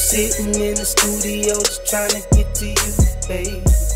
Sitting in the studio just trying to get to you, baby.